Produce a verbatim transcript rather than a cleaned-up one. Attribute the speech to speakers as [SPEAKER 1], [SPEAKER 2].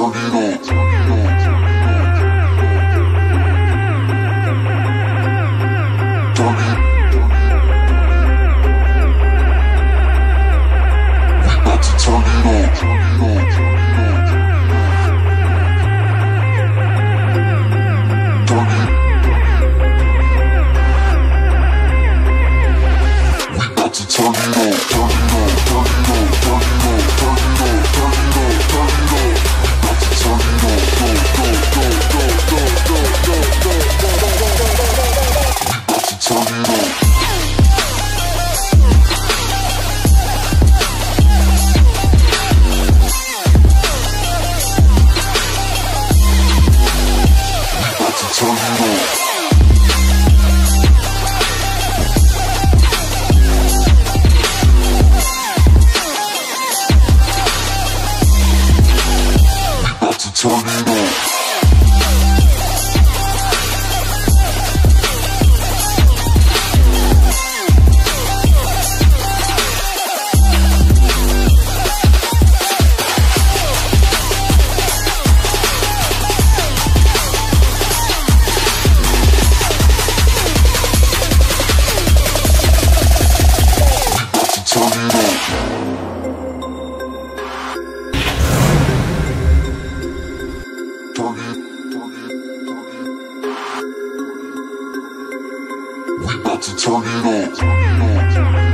[SPEAKER 1] turn it on. Turn it. We about to turn it on. Turn it on. Turn it. We about to turn it on. Turn it on. Turn it on. Turn it on. Turn it on. Turn it on. Turn it on. We about to turn it on. Go, go, go, go, go, go, go, go, go, go, go. We about to turn it on. Turn it on. We about to turn it on. We about to turn it on.